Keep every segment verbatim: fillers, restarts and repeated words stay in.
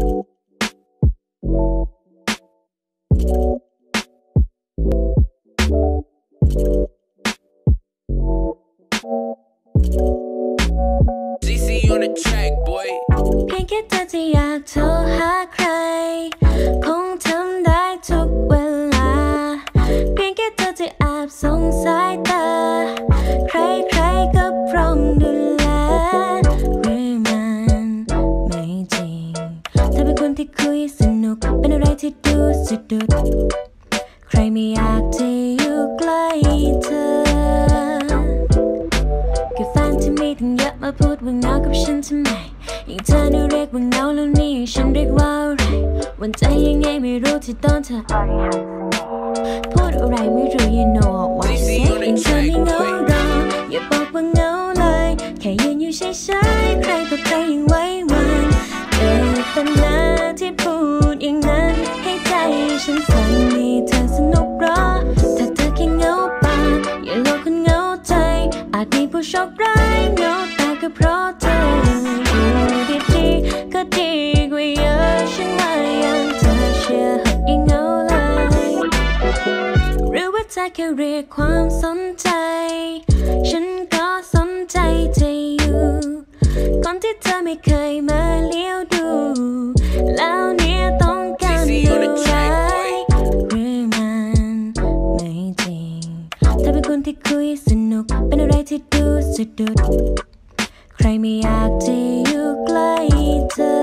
ซี ซี on the track boy เพียงแค่เธอที่อยากโทรหาใครคงทำได้ทุกเวลาเพียงแค่เธอที่แอบสงสายตาใครใครก็พร้อมดูแลหรือมันไม่จริงเธอเป็นคนที่คุยสนุกเป็นอะไรที่ดูสะดุดใครไม่อยากที่อยู่ใกล้เธอคือแฟนที่มีทั้งเยอะมาพูดว่าเหงากับฉันทำไมยิ่งเธอน่าเรียกว่าเหงาแล้วนี่ฉันเรียกว่าอะไรวันใจยังไงไม่รู้ที่ตอนเธอพูดอะไรไม่รู้ you know what I say ยิ่งเธอไม่เหงาเราอย่าบอกว่าเหงาเลยแค่ยืนอยู่เฉยๆใครต่อใครยังไว้วันเจตนาที่พูดอย่างนั้นให้ใจฉันสั่นมีเธอสนุกหรอถ้าเธอแค่เหงาปากอย่าหลอกคนเหงาใจอาจมีผู้โชคร้ายเหงาแต่ก็เพราะเธออยู่ดีๆก็ดีกว่าเยอะฉันว่ายังเธอเชื่อหักยังเหงาเลยหรือว่าเธอแค่เรียกความสนใจฉันก็สนใจเธออยู่ก่อนที่เธอไม่เคยมาเลี้ยวดูแล้วเนี่ยต้องการอะไรหรือมันไม่จริงเธอเป็นคนที่คุยสนุกเป็นอะไรที่ดูสะดุดใครไม่อยากจะอยู่ใกล้เธอ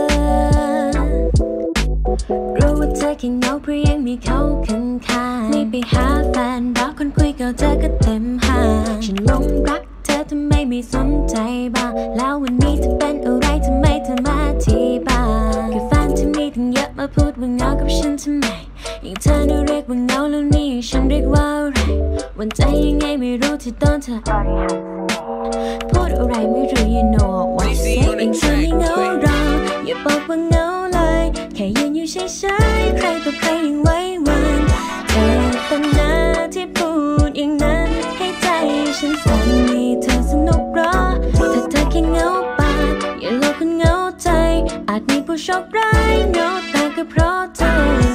รู้ว่าเธอแค่เหงาเพราะยังมีเขาข้างๆไม่ไปหาแฟนรักคนคุยเก่าเธอก็เต็มห้างฉันหลงรักเธอทำไมไม่สนใจบ้างแล้ววันนี้เธอเป็นอะไรทำไมเธอมาที่บ้านคือแฟนที่มีทั้งเยอะมาพูดว่าเหงากับฉันทำไมยิ่งเธอน่าเรียกว่าเหงาแล้วนี่ฉันเรียกว่าอะไรวันใจยังไงไม่รู้ที่ตอนเธอพูดอะไรไม่รู้ you know what I say ยิ่งเธอไม่เหงาเราอย่าบอกว่าเหงาเลยแค่ยืนอยู่เฉยๆใครต่อใครยังไว้วันเจตนาที่พูดอย่างนั้นให้ใจฉันสั่นมีเธอสนุกหรอถ้าเธอแค่เหงาปากอย่าหลอกคนเหงาใจอาจมีผู้โชคร้ายเหงาแต่ก็เพราะเธอ